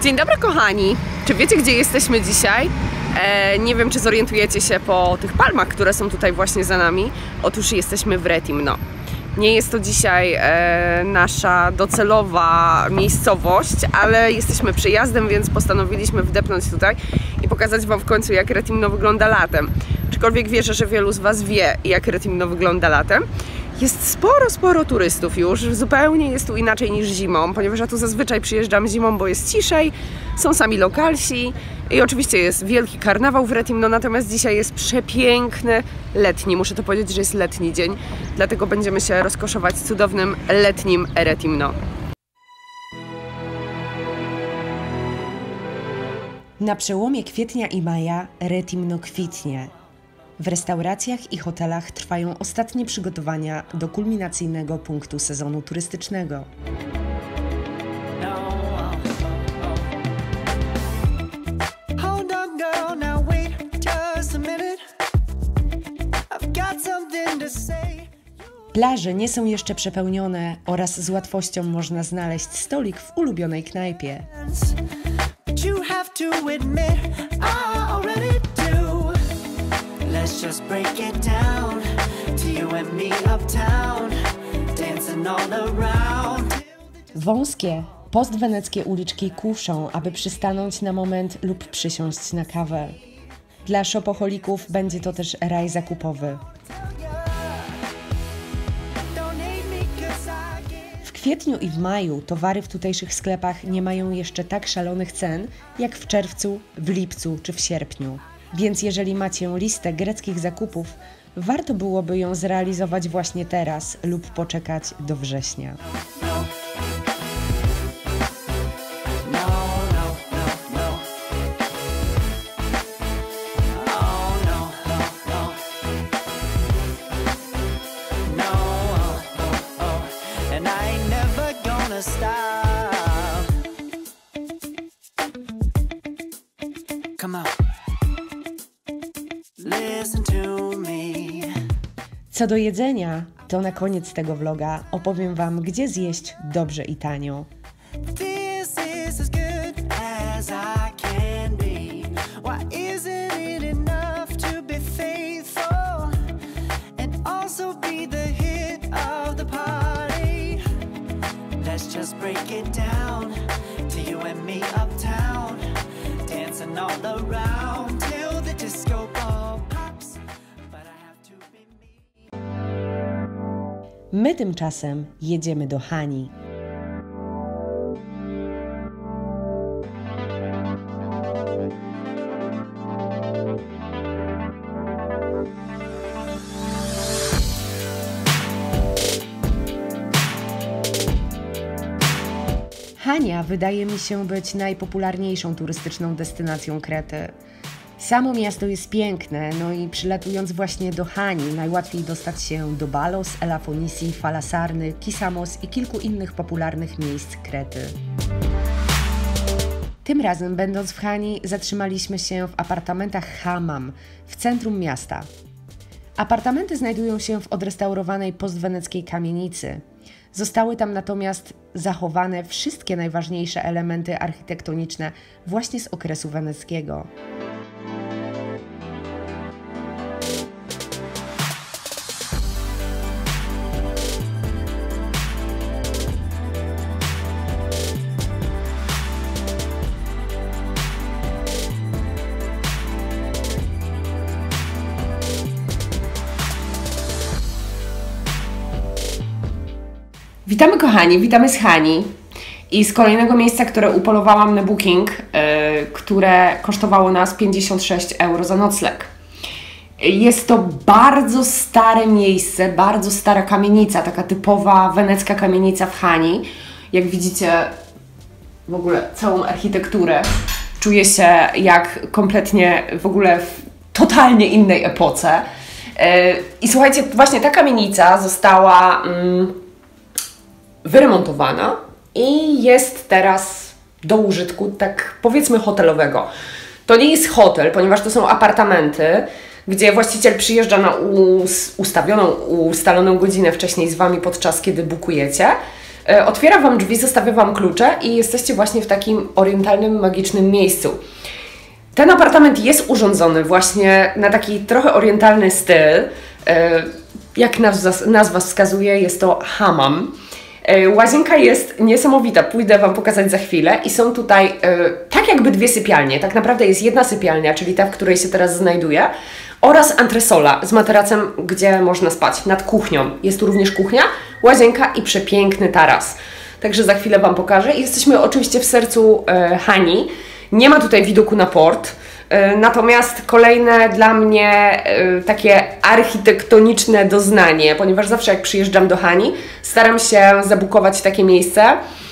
Dzień dobry kochani! Czy wiecie, gdzie jesteśmy dzisiaj? Nie wiem, czy zorientujecie się po tych palmach, które są tutaj właśnie za nami. Otóż jesteśmy w Retimno. Nie jest to dzisiaj nasza docelowa miejscowość, ale jesteśmy przyjazdem, więc postanowiliśmy wdepnąć tutaj i pokazać Wam w końcu, jak Retimno wygląda latem. Aczkolwiek wierzę, że wielu z Was wie, jak Retimno wygląda latem. Jest sporo turystów już, zupełnie jest tu inaczej niż zimą, ponieważ ja tu zazwyczaj przyjeżdżam zimą, bo jest ciszej, są sami lokalsi i oczywiście jest wielki karnawał w Retimno, natomiast dzisiaj jest przepiękny letni, muszę to powiedzieć, że jest letni dzień, dlatego będziemy się rozkoszować cudownym letnim Retimno. Na przełomie kwietnia i maja Retimno kwitnie. W restauracjach i hotelach trwają ostatnie przygotowania do kulminacyjnego punktu sezonu turystycznego. Plaże nie są jeszcze przepełnione oraz z łatwością można znaleźć stolik w ulubionej knajpie. Let's just break it down to you and me uptown, dancing all around. Wąskie, postweneckie uliczki kuszą, aby przystanąć na moment lub przysiąść na kawę. Dla shopoholików będzie to też raj zakupowy. W kwietniu i w maju towary w tutejszych sklepach nie mają jeszcze tak szalonych cen, jak w czerwcu, w lipcu czy w sierpniu. Więc jeżeli macie listę greckich zakupów, warto byłoby ją zrealizować właśnie teraz lub poczekać do września. Co do jedzenia, to na koniec tego vloga opowiem Wam, gdzie zjeść dobrze i tanio. My tymczasem jedziemy do Hani. Hania wydaje mi się być najpopularniejszą turystyczną destynacją Krety. Samo miasto jest piękne, no i przylatując właśnie do Hani najłatwiej dostać się do Balos, Elafonisi, Falasarny, Kisamos i kilku innych popularnych miejsc Krety. Tym razem, będąc w Hani, zatrzymaliśmy się w apartamentach Hamam w centrum miasta. Apartamenty znajdują się w odrestaurowanej postweneckiej kamienicy. Zostały tam natomiast zachowane wszystkie najważniejsze elementy architektoniczne właśnie z okresu weneckiego. Witamy kochani, witamy z Hani i z kolejnego miejsca, które upolowałam na Booking, które kosztowało nas 56 € za nocleg. Jest to bardzo stare miejsce, bardzo stara kamienica, taka typowa wenecka kamienica w Hani. Jak widzicie w ogóle całą architekturę, czuję się jak kompletnie w ogóle w totalnie innej epoce. I słuchajcie, właśnie ta kamienica została wyremontowana i jest teraz do użytku, tak powiedzmy, hotelowego. To nie jest hotel, ponieważ to są apartamenty, gdzie właściciel przyjeżdża na ustaloną godzinę wcześniej z Wami podczas kiedy bookujecie. Otwiera Wam drzwi, zostawia Wam klucze i jesteście właśnie w takim orientalnym, magicznym miejscu. Ten apartament jest urządzony właśnie na taki trochę orientalny styl. Jak nazwa wskazuje, jest to hammam. Łazienka jest niesamowita, pójdę Wam pokazać za chwilę i są tutaj tak jakby dwie sypialnie. Tak naprawdę jest jedna sypialnia, czyli ta, w której się teraz znajduję, oraz antresola z materacem, gdzie można spać, nad kuchnią. Jest tu również kuchnia, łazienka i przepiękny taras. Także za chwilę Wam pokażę. Jesteśmy oczywiście w sercu Hani. Nie ma tutaj widoku na port. Natomiast kolejne dla mnie takie architektoniczne doznanie, ponieważ zawsze jak przyjeżdżam do Hani, staram się zabukować takie miejsce,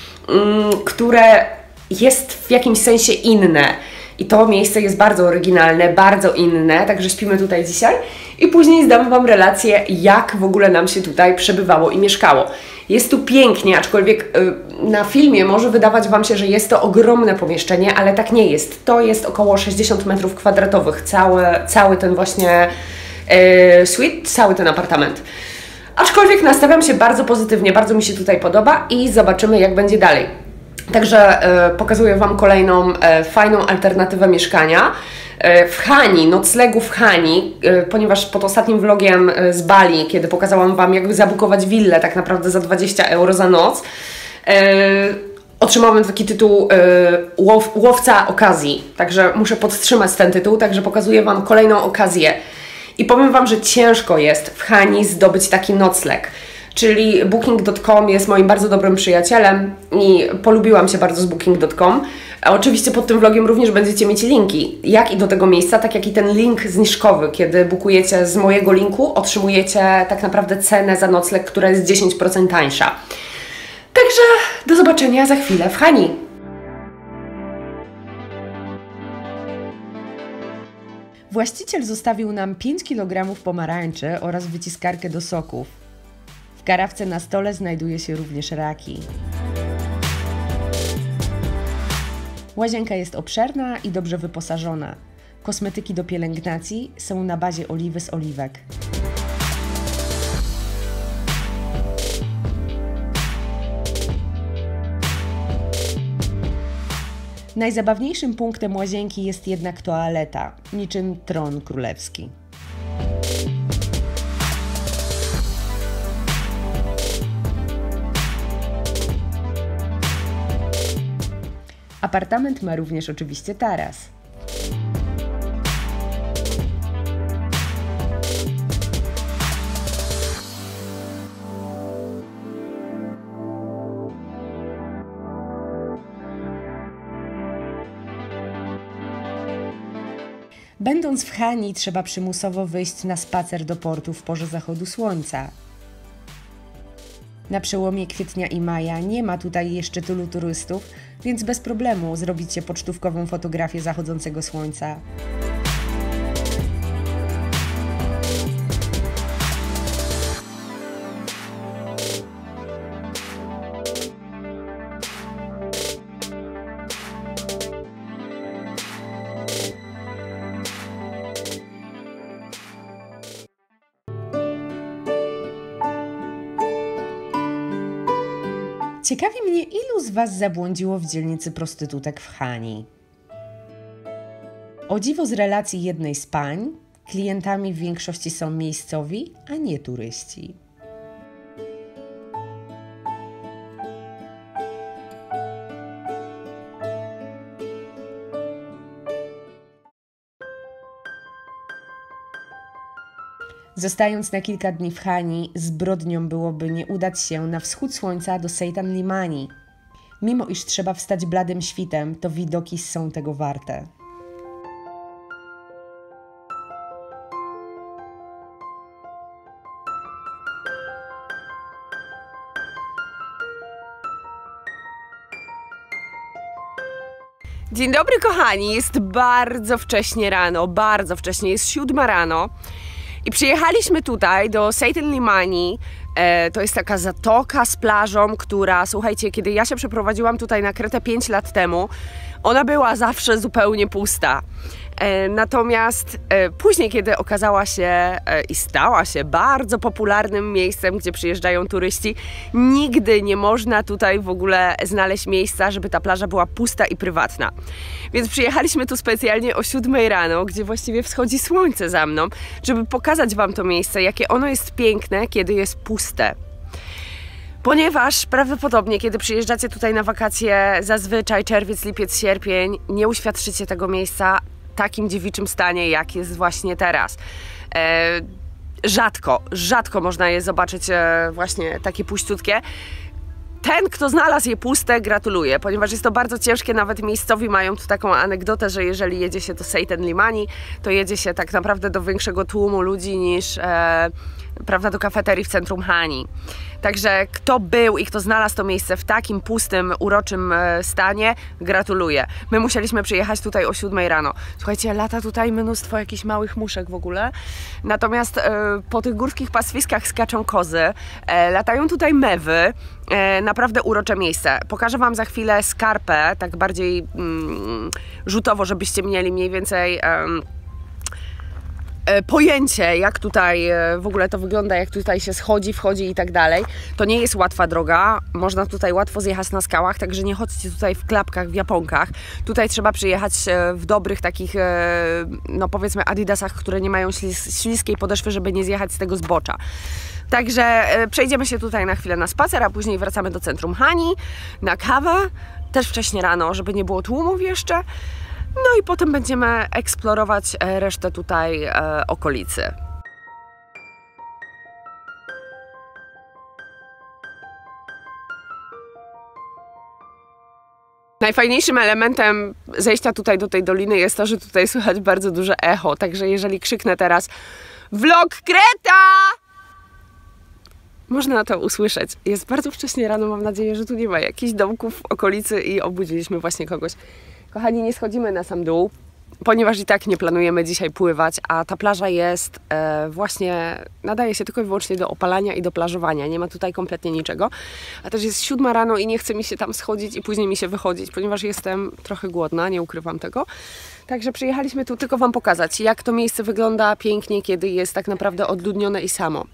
które jest w jakimś sensie inne. I to miejsce jest bardzo oryginalne, bardzo inne, także śpimy tutaj dzisiaj i później zdam Wam relację, jak w ogóle nam się tutaj przebywało i mieszkało. Jest tu pięknie, aczkolwiek na filmie może wydawać Wam się, że jest to ogromne pomieszczenie, ale tak nie jest. To jest około 60 m², cały ten właśnie suite, cały ten apartament. Aczkolwiek nastawiam się bardzo pozytywnie, bardzo mi się tutaj podoba i zobaczymy, jak będzie dalej. Także pokazuję Wam kolejną fajną alternatywę mieszkania. W Hani, noclegu w Hani, ponieważ pod ostatnim vlogiem z Bali, kiedy pokazałam Wam, jak zabukować willę tak naprawdę za 20 € za noc, otrzymałem taki tytuł łowca okazji. Także muszę podtrzymać ten tytuł, także pokazuję Wam kolejną okazję. I powiem Wam, że ciężko jest w Hani zdobyć taki nocleg. Czyli Booking.com jest moim bardzo dobrym przyjacielem i polubiłam się bardzo z Booking.com. Oczywiście pod tym vlogiem również będziecie mieć linki, jak i do tego miejsca, tak jak i ten link zniżkowy. Kiedy bookujecie z mojego linku, otrzymujecie tak naprawdę cenę za nocleg, która jest 10% tańsza. Także do zobaczenia za chwilę w Hani. Właściciel zostawił nam 5 kg pomarańczy oraz wyciskarkę do soków. W karawce na stole znajduje się również raki. Łazienka jest obszerna i dobrze wyposażona. Kosmetyki do pielęgnacji są na bazie oliwy z oliwek. Najzabawniejszym punktem łazienki jest jednak toaleta, niczym tron królewski. Apartament ma również oczywiście taras. Będąc w Hani, trzeba przymusowo wyjść na spacer do portu w porze zachodu słońca. Na przełomie kwietnia i maja nie ma tutaj jeszcze tylu turystów, więc bez problemu zrobicie pocztówkową fotografię zachodzącego słońca. Ciekawi mnie, ilu z Was zabłądziło w dzielnicy prostytutek w Hani. O dziwo z relacji jednej z pań, klientami w większości są miejscowi, a nie turyści. Zostając na kilka dni w Hani, zbrodnią byłoby nie udać się na wschód słońca do Seitan Limani. Mimo iż trzeba wstać bladym świtem, to widoki są tego warte. Dzień dobry kochani, jest bardzo wcześnie rano, bardzo wcześnie, jest 7 rano i przyjechaliśmy tutaj do Seitan Limani. To jest taka zatoka z plażą, która, słuchajcie, kiedy ja się przeprowadziłam tutaj na Kretę 5 lat temu, ona była zawsze zupełnie pusta. Natomiast później, kiedy okazała się i stała się bardzo popularnym miejscem, gdzie przyjeżdżają turyści, nigdy nie można tutaj w ogóle znaleźć miejsca, żeby ta plaża była pusta i prywatna. Więc przyjechaliśmy tu specjalnie o 7 rano, gdzie właściwie wschodzi słońce za mną, żeby pokazać Wam to miejsce, jakie ono jest piękne, kiedy jest puste. Ponieważ prawdopodobnie, kiedy przyjeżdżacie tutaj na wakacje, zazwyczaj czerwiec, lipiec, sierpień, nie uświadczycie tego miejsca w takim dziewiczym stanie, jak jest właśnie teraz. Rzadko można je zobaczyć właśnie takie puściutkie. Ten, kto znalazł je puste, gratuluję, ponieważ jest to bardzo ciężkie, nawet miejscowi mają tu taką anegdotę, że jeżeli jedzie się do Seyten Limani, to jedzie się tak naprawdę do większego tłumu ludzi niż prawda, do kafeterii w centrum Hani. Także kto był i kto znalazł to miejsce w takim pustym, uroczym stanie, gratuluję. My musieliśmy przyjechać tutaj o 7 rano. Słuchajcie, lata tutaj mnóstwo jakichś małych muszek w ogóle. Natomiast po tych górskich pastwiskach skaczą kozy, latają tutaj mewy. Naprawdę urocze miejsce. Pokażę Wam za chwilę skarpę, tak bardziej rzutowo, żebyście mieli mniej więcej pojęcie, jak tutaj w ogóle to wygląda, jak tutaj się schodzi, wchodzi i tak dalej. To nie jest łatwa droga, można tutaj łatwo zjechać na skałach, także nie chodźcie tutaj w klapkach, w japonkach. Tutaj trzeba przyjechać w dobrych takich, no powiedzmy adidasach, które nie mają śliskiej podeszwy, żeby nie zjechać z tego zbocza. Także przejdziemy się tutaj na chwilę na spacer, a później wracamy do centrum Hani na kawę, też wcześnie rano, żeby nie było tłumów jeszcze. No i potem będziemy eksplorować resztę tutaj okolicy. Najfajniejszym elementem zejścia tutaj do tej doliny jest to, że tutaj słychać bardzo duże echo, także jeżeli krzyknę teraz Vlog Kreta! Można to usłyszeć. Jest bardzo wcześnie rano, mam nadzieję, że tu nie ma jakichś domków w okolicy i obudziliśmy właśnie kogoś. Kochani, nie schodzimy na sam dół, ponieważ i tak nie planujemy dzisiaj pływać, a ta plaża jest właśnie, nadaje się tylko i wyłącznie do opalania i do plażowania. Nie ma tutaj kompletnie niczego. A też jest 7 rano i nie chce mi się tam schodzić i później mi się wychodzić, ponieważ jestem trochę głodna, nie ukrywam tego. Także przyjechaliśmy tu tylko Wam pokazać, jak to miejsce wygląda pięknie, kiedy jest tak naprawdę odludnione i samo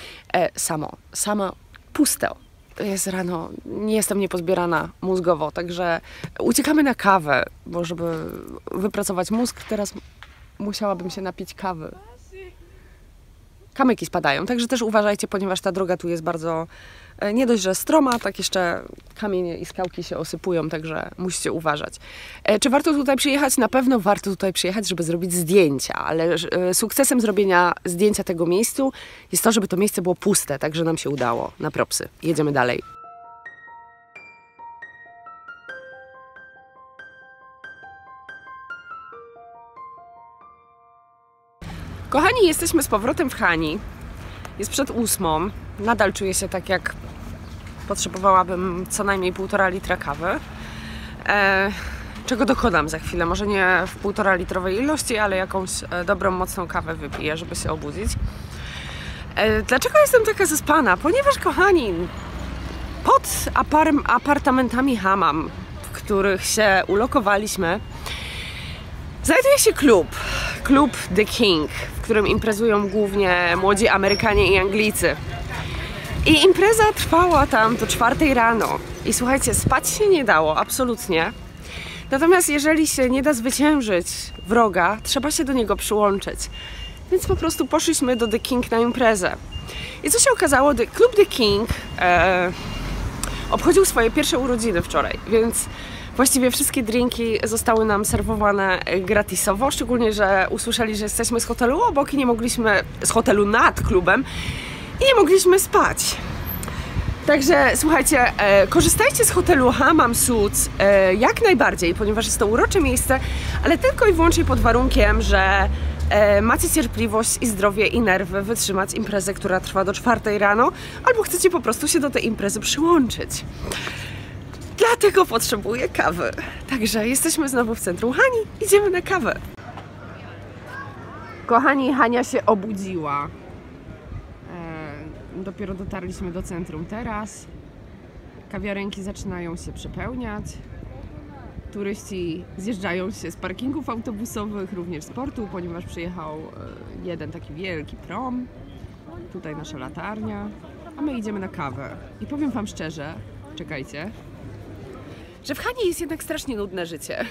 puste. To jest rano, nie jestem niepozbierana mózgowo, także uciekamy na kawę, bo żeby wypracować mózg, teraz musiałabym się napić kawy. Kamyki spadają, także też uważajcie, ponieważ ta droga tu jest bardzo, nie dość, że stroma, tak jeszcze kamienie i skałki się osypują, także musicie uważać. Czy warto tutaj przyjechać? Na pewno warto tutaj przyjechać, żeby zrobić zdjęcia, ale sukcesem zrobienia zdjęcia tego miejscu jest to, żeby to miejsce było puste, także nam się udało. Na propsy. Jedziemy dalej. Kochani, jesteśmy z powrotem w Hani. Jest przed 8. Nadal czuję się tak, jak potrzebowałabym co najmniej 1,5 litra kawy. Czego dokonam za chwilę. Może nie w 1,5 litrowej ilości, ale jakąś dobrą, mocną kawę wypiję, żeby się obudzić. Dlaczego jestem taka zaspana? Ponieważ, kochani, pod apartamentami Hammam, w których się ulokowaliśmy, znajduje się klub The King, w którym imprezują głównie młodzi Amerykanie i Anglicy. I impreza trwała tam do 4 rano. I słuchajcie, spać się nie dało, absolutnie. Natomiast jeżeli się nie da zwyciężyć wroga, trzeba się do niego przyłączyć. Więc po prostu poszliśmy do The King na imprezę. I co się okazało, klub The King obchodził swoje pierwsze urodziny wczoraj, więc właściwie wszystkie drinki zostały nam serwowane gratisowo, szczególnie, że usłyszeli, że jesteśmy z hotelu obok i nie mogliśmy, z hotelu nad klubem, i nie mogliśmy spać. Także słuchajcie, korzystajcie z hotelu Hammam Suits jak najbardziej, ponieważ jest to urocze miejsce, ale tylko i wyłącznie pod warunkiem, że macie cierpliwość i zdrowie i nerwy wytrzymać imprezę, która trwa do 4 rano, albo chcecie po prostu się do tej imprezy przyłączyć. Dlatego potrzebuję kawy. Także jesteśmy znowu w centrum Hani, idziemy na kawę. Kochani, Hania się obudziła. dopiero dotarliśmy do centrum teraz. Kawiarenki zaczynają się przepełniać. Turyści zjeżdżają się z parkingów autobusowych, również z portu, ponieważ przyjechał jeden taki wielki prom. Tutaj nasza latarnia, a my idziemy na kawę. I powiem wam szczerze, czekajcie, że w Hanii jest jednak strasznie nudne życie.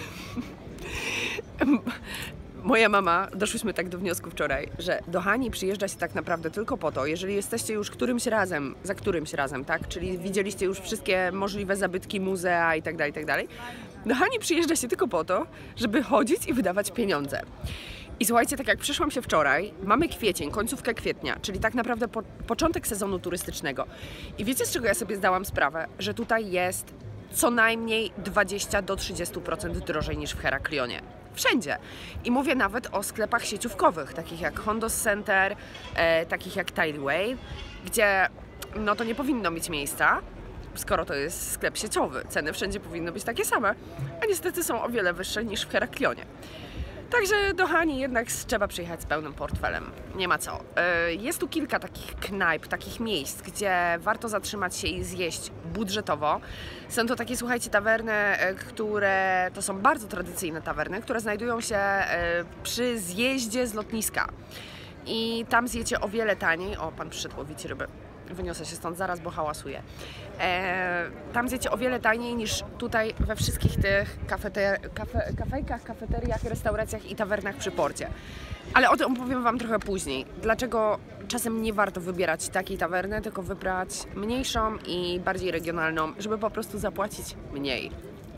Moja mama, doszłyśmy tak do wniosku wczoraj, że do Hani przyjeżdża się tak naprawdę tylko po to, jeżeli jesteście już za którymś razem, tak? Czyli widzieliście już wszystkie możliwe zabytki, muzea i tak dalej. Do Hani przyjeżdża się tylko po to, żeby chodzić i wydawać pieniądze. I słuchajcie, tak jak przyszłam się wczoraj, mamy kwiecień, końcówkę kwietnia, czyli tak naprawdę początek sezonu turystycznego. I wiecie, z czego ja sobie zdałam sprawę? Że tutaj jest co najmniej 20 do 30% drożej niż w Heraklionie. Wszędzie. I mówię nawet o sklepach sieciówkowych, takich jak Hondos Center, takich jak Tideway, gdzie no to nie powinno mieć miejsca, skoro to jest sklep sieciowy. Ceny wszędzie powinny być takie same, a niestety są o wiele wyższe niż w Heraklionie. Także do Hani jednak trzeba przyjechać z pełnym portfelem. Nie ma co. Jest tu kilka takich knajp, takich miejsc, gdzie warto zatrzymać się i zjeść budżetowo. Są to takie, słuchajcie, tawerny, które to są bardzo tradycyjne tawerny, które znajdują się przy zjeździe z lotniska. I tam zjecie o wiele taniej. O, pan przyszedł łowić ryby. Wyniosę się stąd zaraz, bo hałasuję. Tam zjecie o wiele taniej niż tutaj we wszystkich tych kafejkach, kafeteriach, restauracjach i tawernach przy porcie. Ale o tym opowiem wam trochę później. Dlaczego czasem nie warto wybierać takiej tawerny, tylko wybrać mniejszą i bardziej regionalną, żeby po prostu zapłacić mniej.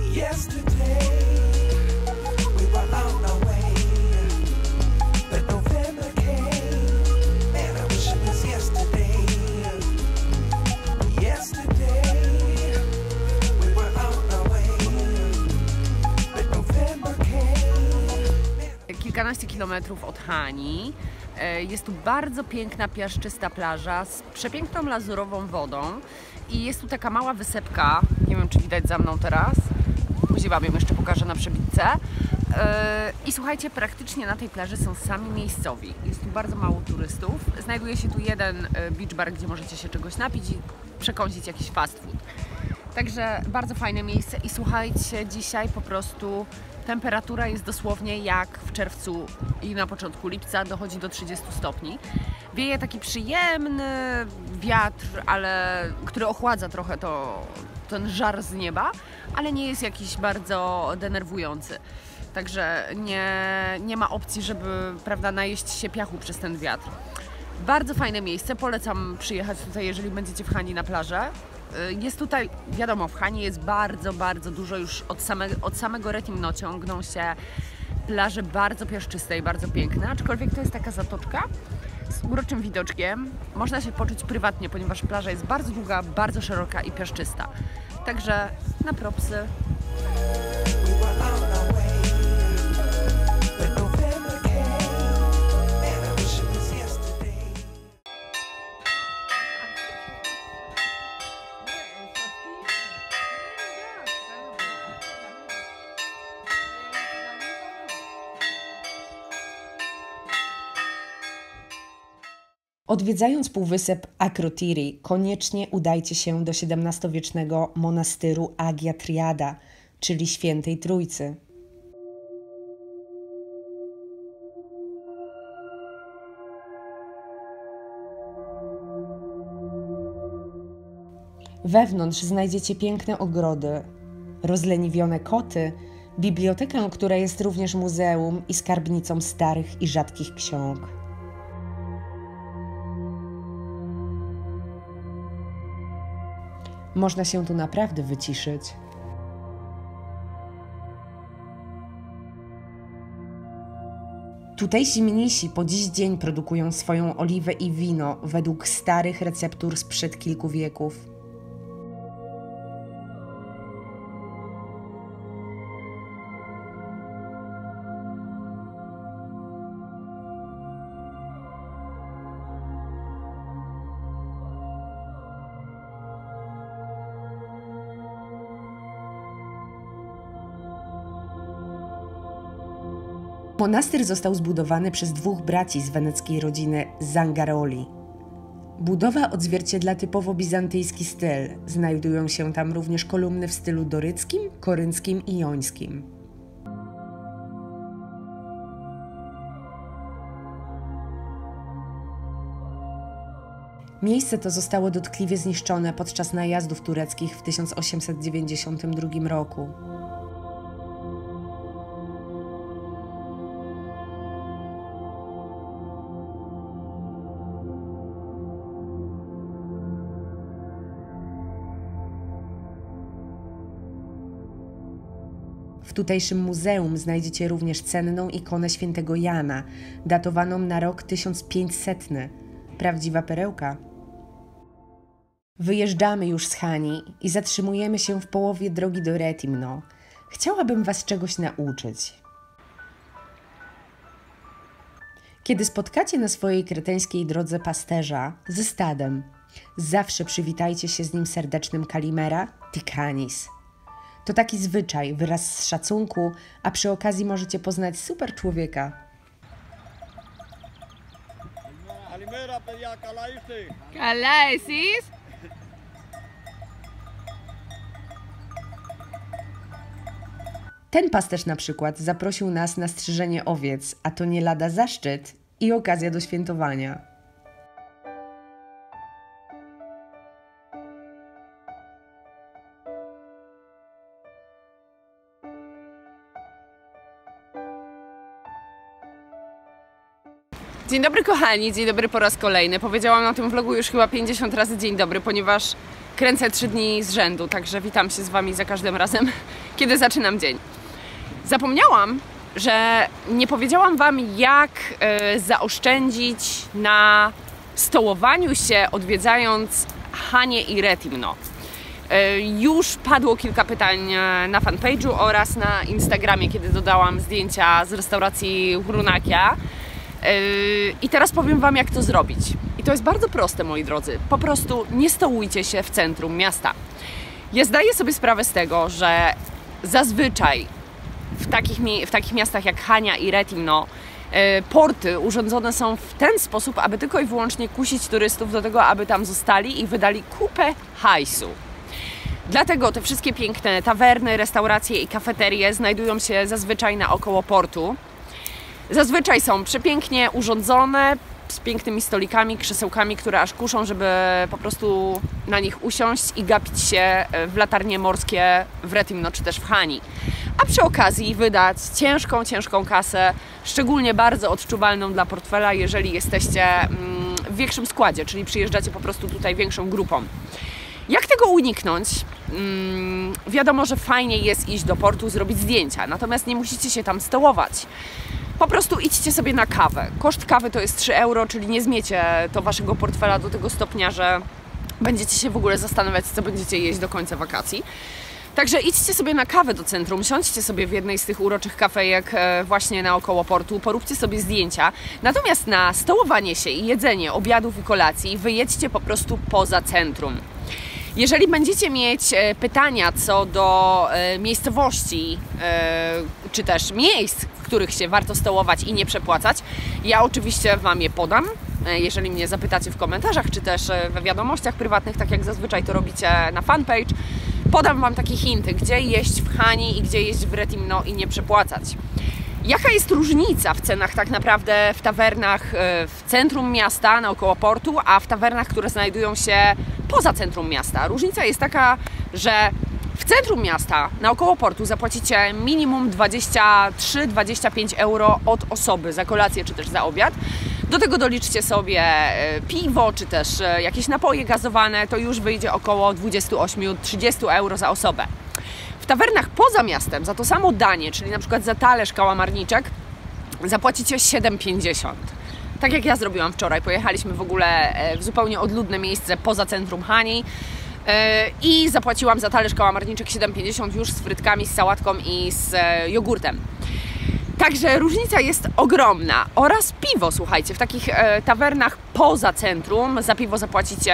Kilkanaście kilometrów od Hani. Jest tu bardzo piękna, piaszczysta plaża z przepiękną lazurową wodą i jest tu taka mała wysepka, nie wiem, czy widać za mną teraz, później wam ją jeszcze pokażę na przebitce. I słuchajcie, praktycznie na tej plaży są sami miejscowi. Jest tu bardzo mało turystów. Znajduje się tu jeden beach bar, gdzie możecie się czegoś napić i przekąsić jakiś fast food. Także bardzo fajne miejsce i słuchajcie, dzisiaj po prostu temperatura jest dosłownie jak w czerwcu i na początku lipca, dochodzi do 30 stopni. Wieje taki przyjemny wiatr, który ochładza trochę ten żar z nieba, ale nie jest jakiś bardzo denerwujący. Także nie ma opcji, żeby, prawda, najeść się piachu przez ten wiatr. Bardzo fajne miejsce, polecam przyjechać tutaj, jeżeli będziecie w Hani na plażę. Jest tutaj, wiadomo, w Hani jest bardzo, bardzo dużo, już od samego Retimno ciągną się plaże bardzo piaszczyste i bardzo piękne, aczkolwiek to jest taka zatoczka z uroczym widoczkiem. Można się poczuć prywatnie, ponieważ plaża jest bardzo długa, bardzo szeroka i piaszczysta. Także na propsy. Odwiedzając półwysep Akrotiri, koniecznie udajcie się do XVII-wiecznego monastyru Agia Triada, czyli Świętej Trójcy. Wewnątrz znajdziecie piękne ogrody, rozleniwione koty, bibliotekę, która jest również muzeum i skarbnicą starych i rzadkich ksiąg. Można się tu naprawdę wyciszyć. Tutejsi mnisi po dziś dzień produkują swoją oliwę i wino według starych receptur sprzed kilku wieków. Monastyr został zbudowany przez dwóch braci z weneckiej rodziny Zangaroli. Budowa odzwierciedla typowo bizantyjski styl. Znajdują się tam również kolumny w stylu doryckim, korynckim i jońskim. Miejsce to zostało dotkliwie zniszczone podczas najazdów tureckich w 1892 roku. W tutejszym muzeum znajdziecie również cenną ikonę świętego Jana, datowaną na rok 1500. Prawdziwa perełka. Wyjeżdżamy już z Hani i zatrzymujemy się w połowie drogi do Retimno. Chciałabym Was czegoś nauczyć. Kiedy spotkacie na swojej kreteńskiej drodze pasterza ze stadem, zawsze przywitajcie się z nim serdecznym kalimera, tikanis. To taki zwyczaj, wyraz szacunku, a przy okazji możecie poznać super człowieka. Καλάεσης. Ten pasterz na przykład zaprosił nas na strzyżenie owiec, a to nie lada zaszczyt i okazja do świętowania. Dzień dobry kochani, dzień dobry po raz kolejny. Powiedziałam na tym vlogu już chyba 50 razy dzień dobry, ponieważ kręcę 3 dni z rzędu, także witam się z Wami za każdym razem, kiedy zaczynam dzień. Zapomniałam, że nie powiedziałam Wam, jak zaoszczędzić na stołowaniu się, odwiedzając Hanię i Retimno. Już padło kilka pytań na fanpage'u oraz na Instagramie, kiedy dodałam zdjęcia z restauracji Hurunakia. I teraz powiem Wam, jak to zrobić. I to jest bardzo proste, moi drodzy. Po prostu nie stołujcie się w centrum miasta. Ja zdaję sobie sprawę z tego, że zazwyczaj w takich miastach jak Hania i Retimno porty urządzone są w ten sposób, aby tylko i wyłącznie kusić turystów do tego, aby tam zostali i wydali kupę hajsu. Dlatego te wszystkie piękne tawerny, restauracje i kafeterie znajdują się zazwyczaj naokoło portu. Zazwyczaj są przepięknie urządzone, z pięknymi stolikami, krzesełkami, które aż kuszą, żeby po prostu na nich usiąść i gapić się w latarnie morskie w Retimno czy też w Hani. A przy okazji wydać ciężką kasę, szczególnie bardzo odczuwalną dla portfela, jeżeli jesteście w większym składzie, czyli przyjeżdżacie po prostu tutaj większą grupą. Jak tego uniknąć? Wiadomo, że fajnie jest iść do portu, zrobić zdjęcia, natomiast nie musicie się tam stołować. Po prostu idźcie sobie na kawę. Koszt kawy to jest 3 euro, czyli nie zmiecie to Waszego portfela do tego stopnia, że będziecie się w ogóle zastanawiać, co będziecie jeść do końca wakacji. Także idźcie sobie na kawę do centrum, siądźcie sobie w jednej z tych uroczych kafejek właśnie naokoło portu, poróbcie sobie zdjęcia. Natomiast na stołowanie się i jedzenie obiadów i kolacji wyjedźcie po prostu poza centrum. Jeżeli będziecie mieć pytania co do miejscowości, czy też miejsc, w których się warto stołować i nie przepłacać, ja oczywiście Wam je podam, jeżeli mnie zapytacie w komentarzach, czy też we wiadomościach prywatnych, tak jak zazwyczaj to robicie na fanpage. Podam Wam takie hinty, gdzie jeść w Hani i gdzie jeść w Retimno i nie przepłacać. Jaka jest różnica w cenach tak naprawdę w tawernach w centrum miasta, naokoło portu, a w tawernach, które znajdują się poza centrum miasta? Różnica jest taka, że w centrum miasta, naokoło portu zapłacicie minimum 23-25 euro od osoby za kolację czy też za obiad. Do tego doliczcie sobie piwo czy też jakieś napoje gazowane, to już wyjdzie około 28-30 euro za osobę. W tawernach poza miastem za to samo danie, czyli na przykład za talerz kałamarniczek, zapłacicie 7,50. Tak jak ja zrobiłam wczoraj, pojechaliśmy w ogóle w zupełnie odludne miejsce poza centrum Hani i zapłaciłam za talerz kałamarniczek 7,50 już z frytkami, z sałatką i z jogurtem. Także różnica jest ogromna. Oraz piwo, słuchajcie, w takich tawernach poza centrum za piwo zapłacicie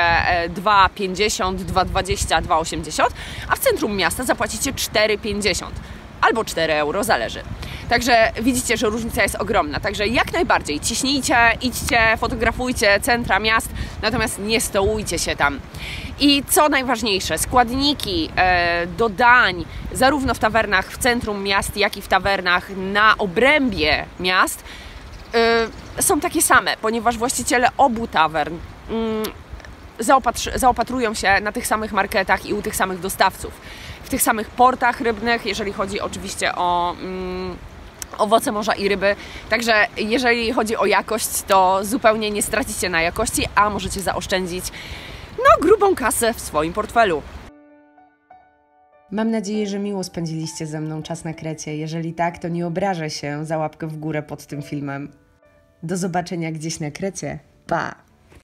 2,50, 2,20, 2,80, a w centrum miasta zapłacicie 4,50. albo 4 euro, zależy. Także widzicie, że różnica jest ogromna. Także jak najbardziej ciśnijcie, idźcie, fotografujcie centra miast, natomiast nie stołujcie się tam. I co najważniejsze, składniki do dań, zarówno w tawernach w centrum miast, jak i w tawernach na obrębie miast, są takie same, ponieważ właściciele obu tawern zaopatrują się na tych samych marketach i u tych samych dostawców, w tych samych portach rybnych, jeżeli chodzi oczywiście o owoce morza i ryby. Także jeżeli chodzi o jakość, to zupełnie nie stracicie na jakości, a możecie zaoszczędzić grubą kasę w swoim portfelu. Mam nadzieję, że miło spędziliście ze mną czas na Krecie. Jeżeli tak, to nie obrażę się za łapkę w górę pod tym filmem. Do zobaczenia gdzieś na Krecie. Pa!